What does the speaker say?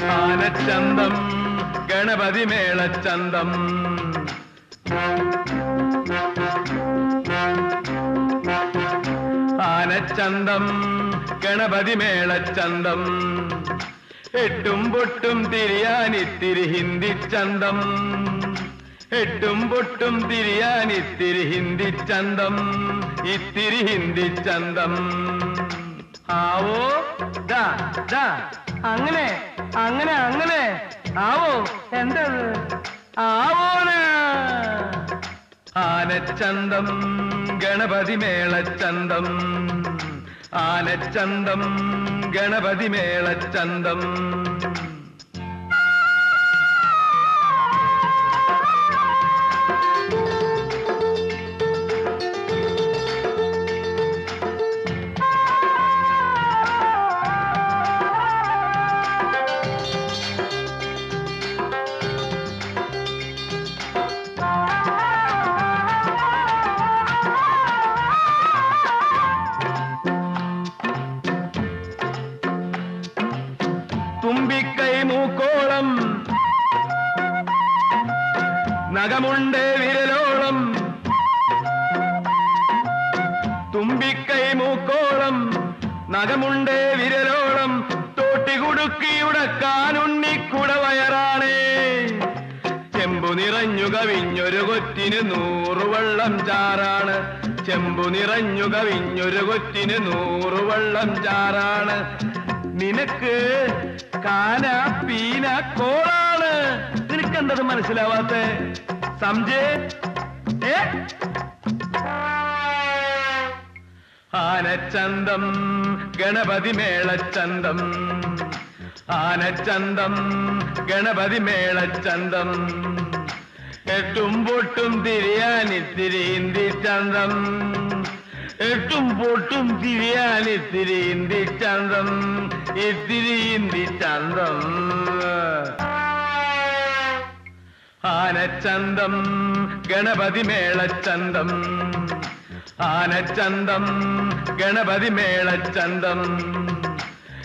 ആനച്ചന്തം ഗണപതി മേളച്ചന്തം ആനച്ചന്തം ഗണപതി മേളച്ചന്തം എട്ടും പൊട്ടും തിരിയാനിത്തിരി ഹിന്ദി ചന്തം എട്ടും പൊട്ടും തിരിയാനിത്തിരി ഹിന്ദി ചന്തം ഇത്തിരി ഹിന്ദി ചന്തം ആവോ ദാ ദാ അങ്ങനെ അങ്ങനെ അങ്ങനെ ആവോ എന്തത് ആവോന ആനച്ചന്തം ഗണപതി മേളച്ചന്തം ആനച്ചന്തം ഗണപതി മേളച്ചന്തം തുമ്പിക്കൈ മൂക്കോളം നഖമുണ്ട് വിരലോളം തുമ്പിക്കൈ മൂക്കോളം നഖമുണ്ട് വിരലോളം തോട്ടികുടുക്കിയുടക്കാനുണ്ണിക്കുട വയറാണേ ചെമ്പു നിറഞ്ഞു കവിഞ്ഞൊരു കൊറ്റിന് 100 വെള്ളം ചാറാണ് ചെമ്പു നിറഞ്ഞു കവിഞ്ഞൊരു കൊറ്റിന് 100 വെള്ളം ചാറാണ് നിനക്ക് കാന പീന കോളാണ് നിനക്കെന്തത് മനസ്സിലാവാത്ത സംജയ് ആനച്ചന്തം ഗണപതി മേളച്ചന്തം ആനച്ചന്തം ഗണപതി മേളച്ചന്തം എട്ടും പൊട്ടും തിരിയാനിത്തിരി ഹിന്ദി ചന്തം എട്ടും പൊട്ടും തിരിയാനിത്തിരി ഹിന്ദി ചന്തം ഇത്തിരി ഹിന്ദി ചന്തം ആനച്ചന്തം ഗണപതി മേളച്ചന്തം ആനച്ചന്തം ഗണപതി മേളച്ചന്തം